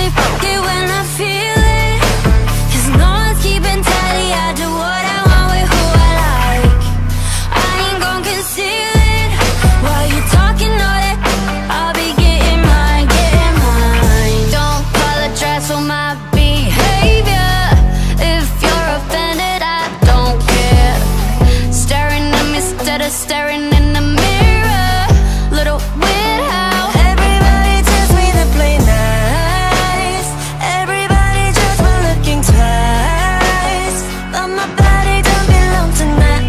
say fuck it when I feel it, 'cause no one's keeping tally. I do what I want with who I like. I ain't gon' conceal it. While you talking all that, I'll be getting mine, getting mine. Don't apologize for my behavior. If you're offended, I don't care. Staring at me instead of staring in the mirror. Little weird how everybody tells me to play nice. Everybody just been looking twice, but my body don't belong to them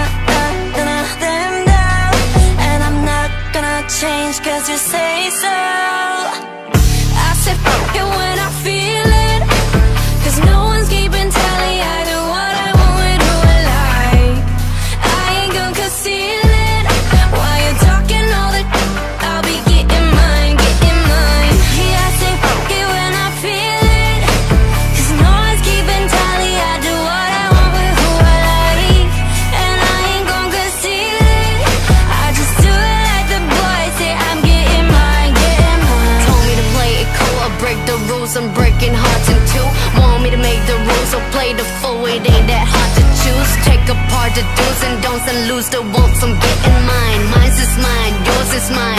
now. And I'm not gonna change 'cause you say so. I said fuck it when I feel it, 'cause no one's keeping tally. I do what I want with who I like. I ain't gonna conceal it. While you're talking all that, I'll be getting mine, getting mine. Yeah, I say fuck it when I feel it, 'cause no one's keeping tally. I do what I want with who I like, and I ain't gonna conceal it. I just do it like the boys say. I'm getting mine, getting mine. Told me to play it cool or break the rules. I'm breaking hearts in two. Want me to make the rules or play the fool? It ain't that hard to choose. Take apart the do's and don'ts and lose the wolves. I'm getting mine. Mine's is mine, yours is mine.